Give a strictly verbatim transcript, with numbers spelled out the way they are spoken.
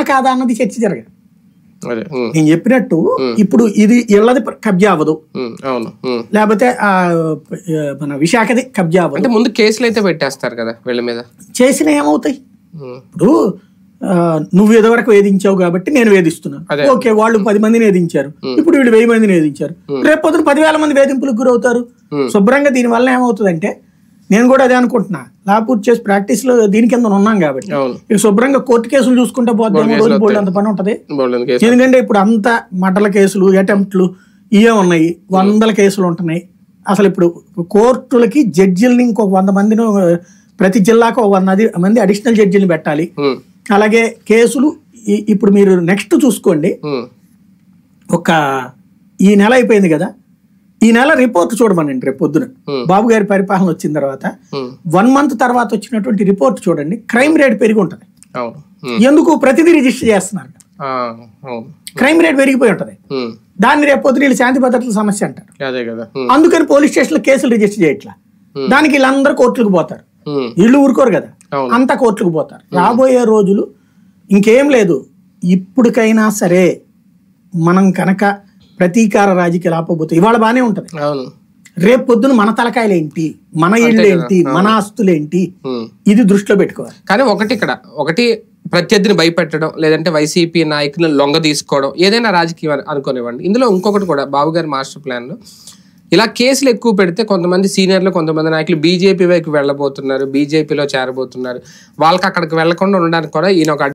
కాదా అన్నది చర్చ జరగదు. నేను చెప్పినట్టు ఇప్పుడు ఇది ఇళ్ళది కబ్జా అవ్వదు, లేకపోతే మన విశాఖది కబ్జా అవ్వదు. ముందు కేసులు అయితే పెట్టేస్తారు కదా వీళ్ళ మీద. చేసిన ఏమవుతాయి? ఇప్పుడు నువ్వు ఎదవరకు వేధించావు కాబట్టి నేను వేధిస్తున్నాను, ఓకే వాళ్ళు పది మందిని వేధించారు, ఇప్పుడు వీళ్ళు వెయ్యి మందిని వేధించారు, రేపు పొద్దున పదివేల మంది వేధింపులకు గురవుతారు. శుభ్రంగా దీనివల్ల ఏమవుతుందంటే, నేను కూడా అదే అనుకుంటున్నా, లా పూర్తి చేసి ప్రాక్టీస్ లో దీని కింద ఉన్నాం కాబట్టి ఇక శుభ్రంగా కోర్టు కేసులు చూసుకుంటే పోద్దాము, రోజు బోల్డ్ అంత పని ఉంటది. ఎందుకంటే ఇప్పుడు అంత మటల కేసులు, అటెంప్ట్లు ఇవే ఉన్నాయి, వందల కేసులు ఉంటున్నాయి. అసలు ఇప్పుడు కోర్టులకి జడ్జిల్ని ఇంకొక వంద మందిని, ప్రతి జిల్లాకు ఒక వంద మంది అడిషనల్ జడ్జిల్ని పెట్టాలి. అలాగే కేసులు ఇప్పుడు మీరు నెక్స్ట్ చూసుకోండి, ఒక ఈ నెల అయిపోయింది కదా, ఈ నెల రిపోర్ట్ చూడమనండి రేపు పొద్దున బాబు గారి పరిపాలన వచ్చిన తర్వాత వన్ మంత్ తర్వాత వచ్చినటువంటి రిపోర్ట్ చూడండి, క్రైమ్ రేట్ పెరిగి ఉంటది. ఎందుకు? ప్రతిదీ రిజిస్టర్ చేస్తున్నారు, క్రైమ్ రేట్ పెరిగిపోయి ఉంటది. దాన్ని రేపు పొద్దున వీళ్ళు శాంతి భద్రతల సమస్య అంటారు, అందుకని పోలీస్ స్టేషన్ లో కేసులు రిజిస్టర్ చేయట్లా. దానికి వీళ్ళందరూ కోర్టులకు పోతారు, వీళ్ళు ఊరుకోరు కదా, అంతా కోర్టులకు పోతారు. రాబోయే రోజులు ఇంకేం లేదు, ఇప్పటికైనా సరే మనం కనుక ప్రతీకార రాజకీయాలు ఆపబోతే ఇవాళ బానే ఉంటది, రేపు పొద్దున మన తలకాయలు ఏంటి, మన ఇళ్ళు ఏంటి, మన ఆస్తులు ఏంటి, ఇది దృష్టిలో పెట్టుకోవాలి. కానీ ఒకటి ఇక్కడ ఒకటి ప్రత్యర్థిని భయపెట్టడం, లేదంటే వైసీపీ నాయకులను లొంగ తీసుకోవడం, ఏదైనా రాజకీయం అనుకోనివ్వండి. ఇందులో ఇంకొకటి కూడా బాబు గారి మాస్టర్ ప్లాన్ లో ఇలా కేసులు ఎక్కువ పెడితే కొంతమంది సీనియర్లు, కొంతమంది నాయకులు బీజేపీ వైపు వెళ్ళబోతున్నారు, బీజేపీలో చేరబోతున్నారు. వాళ్ళకి అక్కడికి వెళ్లకుండా ఉండడానికి కూడా ఈయన ఒక